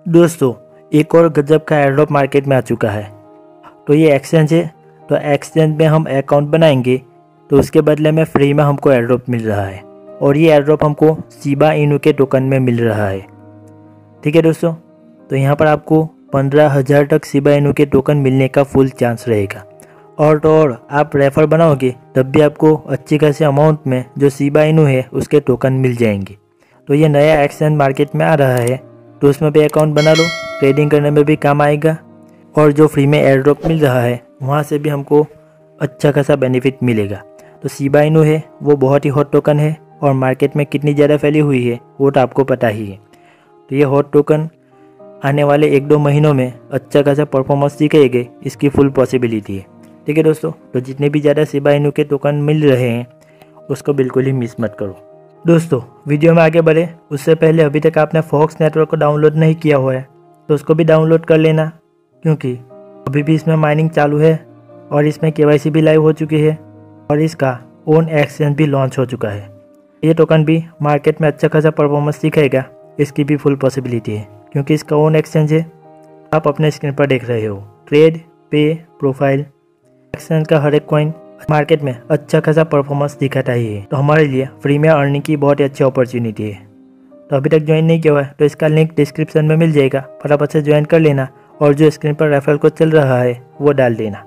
दोस्तों, एक और गजब का एयरड्रॉप मार्केट में आ चुका है। तो ये एक्सचेंज है। तो एक्सचेंज में हम अकाउंट बनाएंगे तो उसके बदले में फ्री में हमको एयरड्रॉप मिल रहा है और ये एयरड्रॉप हमको शिबा इनू के टोकन में मिल रहा है। ठीक है दोस्तों, तो यहाँ पर आपको 15,000 तक शिबा इनू के टोकन मिलने का फुल चांस रहेगा। और तो और आप रेफर बनाओगे तब भी आपको अच्छी खासी अमाउंट में जो शिबा इनू है उसके टोकन मिल जाएंगे। तो ये नया एक्सचेंज मार्केट में आ रहा है, तो उसमें भी अकाउंट बना लो, ट्रेडिंग करने में भी काम आएगा और जो फ्री में एयर ड्रॉप मिल रहा है वहाँ से भी हमको अच्छा खासा बेनिफिट मिलेगा। तो शिबा इनू है वो बहुत ही हॉट टोकन है और मार्केट में कितनी ज़्यादा फैली हुई है वो तो आपको पता ही है। तो ये हॉट टोकन आने वाले 1-2 महीनों में अच्छा खासा परफॉर्मेंस दिखाएगा, इसकी फुल पॉसिबिलिटी है। ठीक है दोस्तों, तो जितने भी ज़्यादा शिबा इनू के टोकन मिल रहे हैं उसको बिल्कुल ही मिस मत करो। दोस्तों, वीडियो में आगे बढ़े उससे पहले अभी तक आपने फॉक्स नेटवर्क को डाउनलोड नहीं किया हुआ है तो उसको भी डाउनलोड कर लेना, क्योंकि अभी भी इसमें माइनिंग चालू है और इसमें KYC भी लाइव हो चुकी है और इसका ओन एक्सचेंज भी लॉन्च हो चुका है। ये टोकन भी मार्केट में अच्छा खासा परफॉर्मेंस दिखाएगा, इसकी भी फुल पॉसिबिलिटी है क्योंकि इसका ओन एक्सचेंज है। आप अपने स्क्रीन पर देख रहे हो ट्रेड पे प्रोफाइल एक्सचेंज का हर एक कॉइन मार्केट में अच्छा खासा परफॉर्मेंस दिखाता ही है। तो हमारे लिए फ्री में अर्निंग की बहुत ही अच्छी अपॉर्चुनिटी है। तो अभी तक ज्वाइन नहीं किया हुआ है तो इसका लिंक डिस्क्रिप्शन में मिल जाएगा, फटाफट से ज्वाइन कर लेना और जो स्क्रीन पर रेफरल कोड चल रहा है वो डाल देना।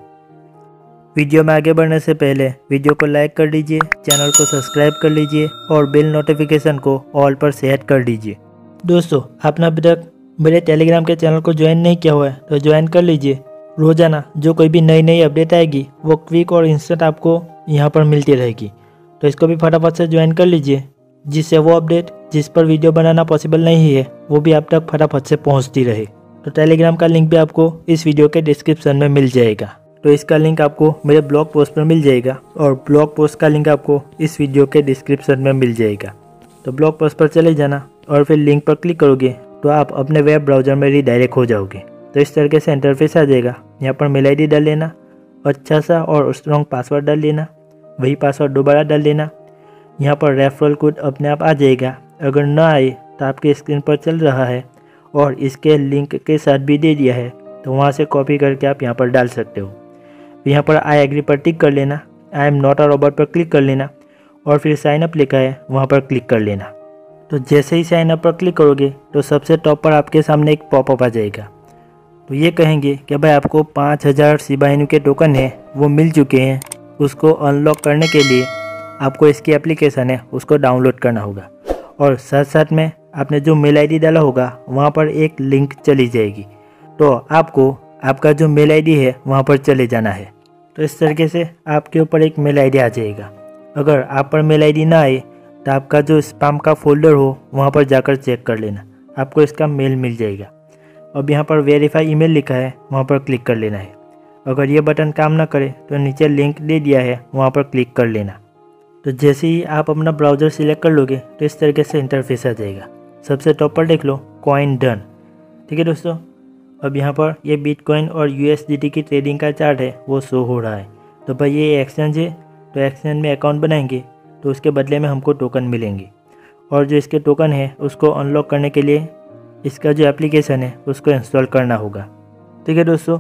वीडियो में आगे बढ़ने से पहले वीडियो को लाइक कर दीजिए, चैनल को सब्सक्राइब कर लीजिए और बेल नोटिफिकेशन को ऑल पर सेट कर दीजिए। दोस्तों, आपने अभी तक मेरे टेलीग्राम के चैनल को ज्वाइन नहीं किया हुआ है तो ज्वाइन कर लीजिए। रोज़ाना जो कोई भी नई अपडेट आएगी वो क्विक और इंस्टेंट आपको यहाँ पर मिलती रहेगी, तो इसको भी फटाफट से ज्वाइन कर लीजिए, जिससे वो अपडेट जिस पर वीडियो बनाना पॉसिबल नहीं है वो भी आप तक फटाफट से पहुँचती रहे। तो टेलीग्राम का लिंक भी आपको इस वीडियो के डिस्क्रिप्शन में मिल जाएगा। तो इसका लिंक आपको मेरे ब्लॉग पोस्ट पर मिल जाएगा और ब्लॉग पोस्ट का लिंक आपको इस वीडियो के डिस्क्रिप्शन में मिल जाएगा। तो ब्लॉग पोस्ट पर चले जाना और फिर लिंक पर क्लिक करोगे तो आप अपने वेब ब्राउज़र में रीडायरेक्ट हो जाओगे। तो इस तरीके से इंटरफेस आ जाएगा। यहाँ पर मेल ID डाल लेना, अच्छा सा और स्ट्रॉन्ग पासवर्ड डाल लेना, वही पासवर्ड दोबारा डाल देना। यहाँ पर रेफरल कोड अपने आप आ जाएगा। अगर ना आए तो आपके स्क्रीन पर चल रहा है और इसके लिंक के साथ भी दे दिया है, तो वहाँ से कॉपी करके आप यहाँ पर डाल सकते हो। यहाँ पर आई एग्री पर टिक कर लेना, I am not a robot पर क्लिक कर लेना और फिर साइन अप लिखा है वहाँ पर क्लिक कर लेना। तो जैसे ही साइन अप पर क्लिक करोगे तो सबसे टॉप पर आपके सामने एक पॉपअप आ जाएगा। तो ये कहेंगे कि भाई आपको 5,000 शिबा इनू के टोकन है वो मिल चुके हैं, उसको अनलॉक करने के लिए आपको इसकी एप्लीकेशन है उसको डाउनलोड करना होगा और साथ साथ में आपने जो मेल ID डाला होगा वहाँ पर एक लिंक चली जाएगी, तो आपको आपका जो मेल ID है वहाँ पर चले जाना है। तो इस तरीके से आपके ऊपर एक मेल ID आ जाएगा। अगर आप पर मेल ID ना आए तो आपका जो स्पैम का फोल्डर हो वहाँ पर जाकर चेक कर लेना, आपको इसका मेल मिल जाएगा। अब यहाँ पर वेरीफाई ईमेल लिखा है वहाँ पर क्लिक कर लेना है। अगर ये बटन काम ना करे तो नीचे लिंक दे दिया है वहाँ पर क्लिक कर लेना। तो जैसे ही आप अपना ब्राउज़र सिलेक्ट कर लोगे तो इस तरीके से इंटरफेस आ जाएगा। सबसे टॉप पर देख लो कॉइन डन। ठीक है दोस्तों, अब यहाँ पर ये बिटकॉइन और USDT की ट्रेडिंग का चार्ट है वो शो हो रहा है। तो भाई ये एक्सचेंज है, तो एक्सचेंज में अकाउंट बनाएंगे तो उसके बदले में हमको टोकन मिलेंगे और जो इसके टोकन है उसको अनलॉक करने के लिए इसका जो एप्लीकेशन है उसको इंस्टॉल करना होगा। ठीक है दोस्तों,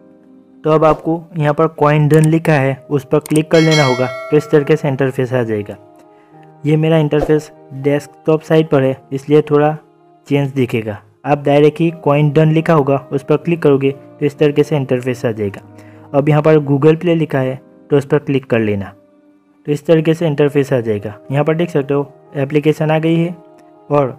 तो अब आपको यहाँ पर कॉइन डन लिखा है उस पर क्लिक कर लेना होगा। तो इस तरीके से इंटरफेस आ जाएगा। ये मेरा इंटरफेस डेस्कटॉप साइड पर है इसलिए थोड़ा चेंज दिखेगा। आप डायरेक्ट ही कॉइन डन लिखा होगा उस पर क्लिक करोगे तो इस तरीके से इंटरफेस आ जाएगा। अब यहाँ पर गूगल प्ले लिखा है तो उस पर क्लिक कर लेना, तो इस तरीके से इंटरफेस आ जाएगा। यहाँ पर देख सकते हो एप्लीकेशन आ गई है और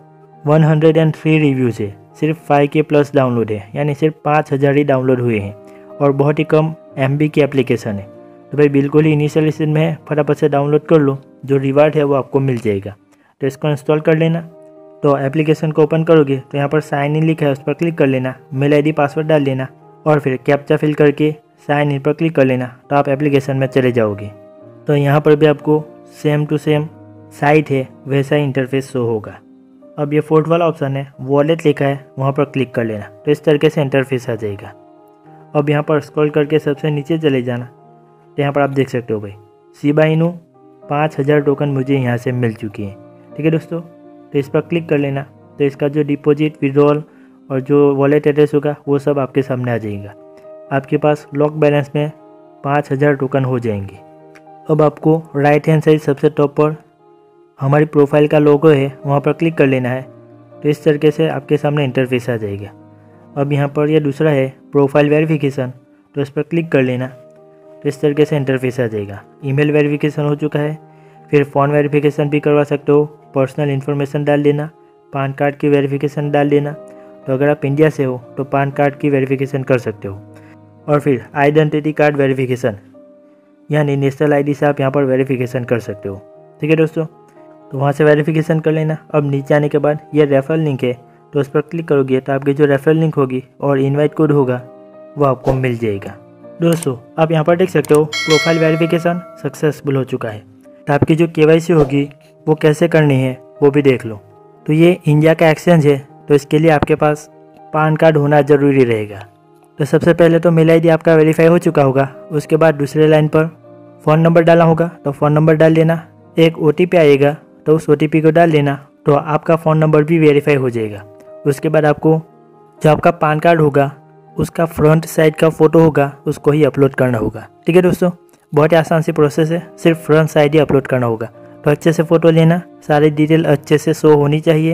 103 रिव्यूज़ है, सिर्फ 5K प्लस डाउनलोड है, यानी सिर्फ 5,000 ही डाउनलोड हुए हैं और बहुत ही कम MB की एप्लीकेशन है। तो भाई बिल्कुल ही इनिशियल स्टेज में है, फटाफट से डाउनलोड कर लो, जो रिवार्ड है वो आपको मिल जाएगा। तो इसको इंस्टॉल कर लेना। तो एप्लीकेशन को ओपन करोगे तो यहाँ पर साइन इन लिखा है उस पर क्लिक कर लेना, मेल ID पासवर्ड डाल लेना और फिर कैप्चा फिल करके साइन इन पर क्लिक कर लेना, तो आप एप्लीकेशन में चले जाओगे। तो यहाँ पर भी आपको सेम टू सेम साइट है वैसा ही इंटरफेस शो होगा। अब ये फोर्थ वाला ऑप्शन है वॉलेट लिखा है वहाँ पर क्लिक कर लेना, तो इस तरीके से इंटरफेस आ जाएगा। अब यहाँ पर स्क्रॉल करके सबसे नीचे चले जाना, तो यहाँ पर आप देख सकते हो भाई शिबा इनू 5,000 टोकन मुझे यहाँ से मिल चुकी हैं। ठीक है दोस्तों, तो इस पर क्लिक कर लेना। तो इसका जो डिपॉजिट, विड्रॉल और जो वॉलेट एड्रेस होगा वो सब आपके सामने आ जाएगा। आपके पास लॉक बैलेंस में 5000 टोकन हो जाएंगे। अब आपको राइट हैंड साइड सबसे टॉप पर हमारी प्रोफाइल का लोगो है, वहाँ पर क्लिक कर लेना है। तो इस तरीके से आपके सामने इंटरफेस आ जाएगा। अब यहाँ पर ये दूसरा है प्रोफाइल वेरिफिकेशन, तो इस पर क्लिक कर लेना। तो इस तरीके से इंटरफेस आ जाएगा। ईमेल वेरिफिकेशन हो चुका है। फिर फ़ोन वेरिफिकेशन भी करवा सकते हो, पर्सनल इन्फॉर्मेशन डाल देना, पान कार्ड की वेरिफिकेशन डाल देना। तो अगर आप इंडिया से हो तो पान कार्ड की वेरिफिकेशन कर सकते हो। और फिर आइडेंटिटी कार्ड वेरिफिकेशन यानी नेशनल आईडी से आप यहाँ पर वेरिफिकेशन कर सकते हो। ठीक है दोस्तों, तो वहाँ से वेरिफिकेशन कर लेना। अब नीचे आने के बाद ये रेफरल लिंक है, तो उस पर क्लिक करोगे तो आपकी जो रेफरल लिंक होगी और इनवाइट कोड होगा वो आपको मिल जाएगा। दोस्तों आप यहाँ पर देख सकते हो प्रोफाइल वेरिफिकेशन सक्सेसफुल हो चुका है। तो आपकी जो KYC होगी वो कैसे करनी है वो भी देख लो। तो ये इंडिया का एक्सचेंज है, तो इसके लिए आपके पास पान कार्ड होना ज़रूरी रहेगा। तो सबसे पहले तो मेल ID आपका वेरीफाई हो चुका होगा। उसके बाद दूसरे लाइन पर फ़ोन नंबर डालना होगा, तो फ़ोन नंबर डाल देना। एक OTP आएगा, तो उस OTP को डाल देना, तो आपका फ़ोन नंबर भी वेरीफाई हो जाएगा। उसके बाद आपको जो आपका पान कार्ड होगा उसका फ्रंट साइड का फ़ोटो होगा उसको ही अपलोड करना होगा। ठीक है दोस्तों, बहुत ही आसान सी प्रोसेस है, सिर्फ फ्रंट साइड ही अपलोड करना होगा। तो अच्छे से फ़ोटो लेना, सारी डिटेल अच्छे से शो होनी चाहिए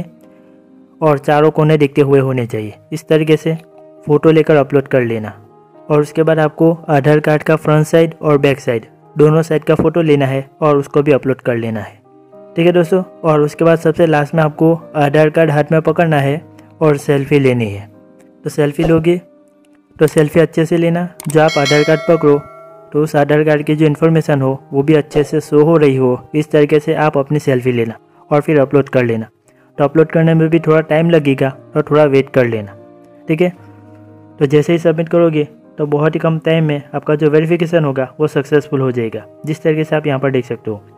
और चारों कोने दिखते हुए होने चाहिए। इस तरीके से फ़ोटो लेकर अपलोड कर लेना। और उसके बाद आपको आधार कार्ड का फ्रंट साइड और बैक साइड दोनों साइड का फ़ोटो लेना है और उसको भी अपलोड कर लेना है। ठीक है दोस्तों, और उसके बाद सबसे लास्ट में आपको आधार कार्ड हाथ में पकड़ना है और सेल्फी लेनी है। तो सेल्फी लोगे तो सेल्फी अच्छे से लेना। जो आप आधार कार्ड पकड़ो तो उस आधार कार्ड की जो इन्फॉर्मेशन हो वो भी अच्छे से शो हो रही हो, इस तरीके से आप अपनी सेल्फी लेना और फिर अपलोड कर लेना। तो अपलोड करने में भी थोड़ा टाइम लगेगा और थोड़ा वेट कर लेना। ठीक है, तो जैसे ही सबमिट करोगे तो बहुत ही कम टाइम में आपका जो वेरिफिकेशन होगा वो सक्सेसफुल हो जाएगा। जिस तरीके से आप यहाँ पर देख सकते हो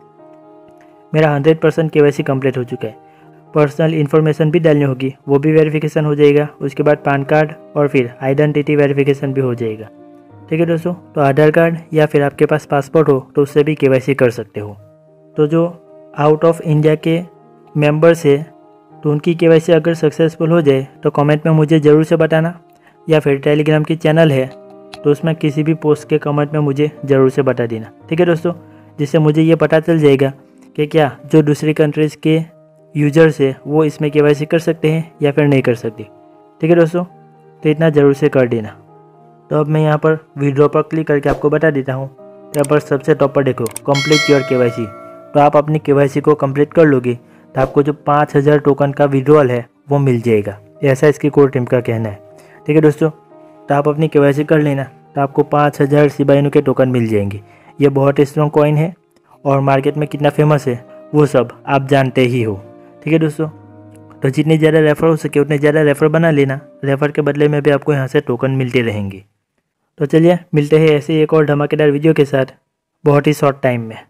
मेरा 100% KYC कंप्लीट हो चुका है। पर्सनल इन्फॉर्मेशन भी डालनी होगी, वो भी वेरिफिकेशन हो जाएगा। उसके बाद पान कार्ड और फिर आइडेंटिटी वेरिफिकेशन भी हो जाएगा। ठीक है दोस्तों, तो आधार कार्ड या फिर आपके पास पासपोर्ट हो तो उससे भी KYC कर सकते हो। तो जो आउट ऑफ इंडिया के मेंबर्स है तो उनकी KYC अगर सक्सेसफुल हो जाए तो कमेंट में मुझे ज़रूर से बताना, या फिर टेलीग्राम की चैनल है तो उसमें किसी भी पोस्ट के कमेंट में मुझे ज़रूर से बता देना। ठीक है दोस्तों, जिससे मुझे ये पता चल जाएगा कि क्या जो दूसरी कंट्रीज़ के यूजर्स है वो इसमें KYC कर सकते हैं या फिर नहीं कर सकते। ठीक है दोस्तों, तो इतना ज़रूर से कर देना। तो अब मैं यहाँ पर विड्रॉ पर क्लिक करके आपको बता देता हूँ। यहाँ पर सबसे टॉप पर देखो कंप्लीट योर KYC। तो आप अपनी KYC को कंप्लीट कर लोगे तो आपको जो 5000 टोकन का विड्रॉल है वो मिल जाएगा, ऐसा इसकी कोर टीम का कहना है। ठीक है दोस्तों, तो आप अपनी KYC कर लेना तो आपको 5000 शिबा इनू के टोकन मिल जाएंगे। ये बहुत ही स्ट्रॉन्ग कॉइन है और मार्केट में कितना फेमस है वो सब आप जानते ही हो। ठीक है दोस्तों, तो जितनी ज़्यादा रेफर हो सके उतने ज़्यादा रेफर बना लेना। रेफर के बदले में भी आपको यहाँ से टोकन मिलते रहेंगे। तो चलिए मिलते हैं ऐसे एक और धमाकेदार वीडियो के साथ बहुत ही शॉर्ट टाइम में।